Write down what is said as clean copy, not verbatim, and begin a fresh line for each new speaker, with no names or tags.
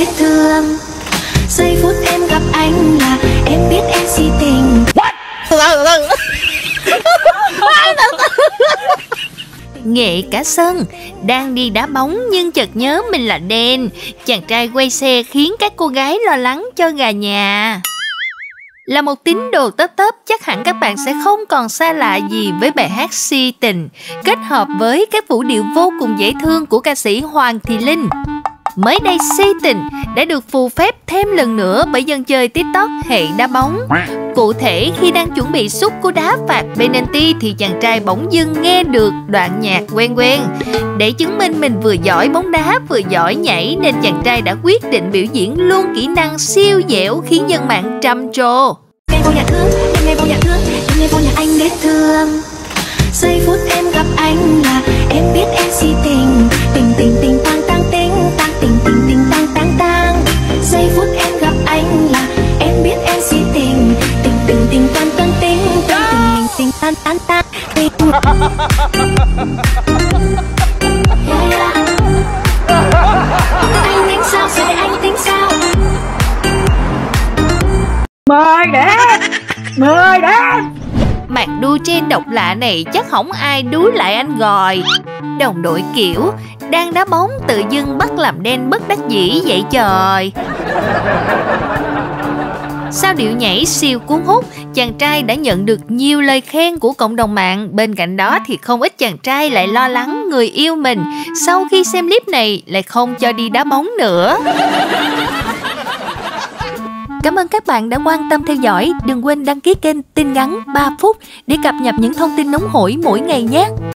biết thương. Giây phút em gặp anh là em biết em si tình.
Nghệ cả sân, đang đi đá bóng nhưng chợt nhớ mình là đen. Chàng trai quay xe khiến các cô gái lo lắng cho gà nhà. Là một tín đồ tớp tớp, chắc hẳn các bạn sẽ không còn xa lạ gì với bài hát Si Tình, kết hợp với các vũ điệu vô cùng dễ thương của ca sĩ Hoàng Thị Linh. Mới đây Si Tình đã được phù phép thêm lần nữa bởi dân chơi TikTok hệ đá bóng. Cụ thể, khi đang chuẩn bị sút cú đá phạt penalty thì chàng trai bỗng dưng nghe được đoạn nhạc quen quen. Để chứng minh mình vừa giỏi bóng đá vừa giỏi nhảy nên chàng trai đã quyết định biểu diễn luôn kỹ năng siêu dẻo khiến dân mạng trầm trồ.
Ngày vô nhà thương, em ngày vô nhà thương, em ngày vô nhà anh biết thương. Giây phút em gặp anh là em biết em si tình. Tình tình tình tang tang tình tang tình tình tình tang tang tang. Giây phút em gặp anh là em biết em si tình. Tình tình tình tang tang tình tang tình tình tang tang tang. Anh tính sao rồi để anh tính sao?
Mời đến.
Màn đu trên độc lạ này chắc hổng ai đú lại anh Gòi. Đồng đội kiểu đang đá bóng tự dưng bắt làm đen bất đắc dĩ vậy trời. Sau điệu nhảy siêu cuốn hút, chàng trai đã nhận được nhiều lời khen của cộng đồng mạng. Bên cạnh đó thì không ít chàng trai lại lo lắng người yêu mình sau khi xem clip này lại không cho đi đá bóng nữa. Cảm ơn các bạn đã quan tâm theo dõi. Đừng quên đăng ký kênh Tin Ngắn 3 phút để cập nhật những thông tin nóng hổi mỗi ngày nhé.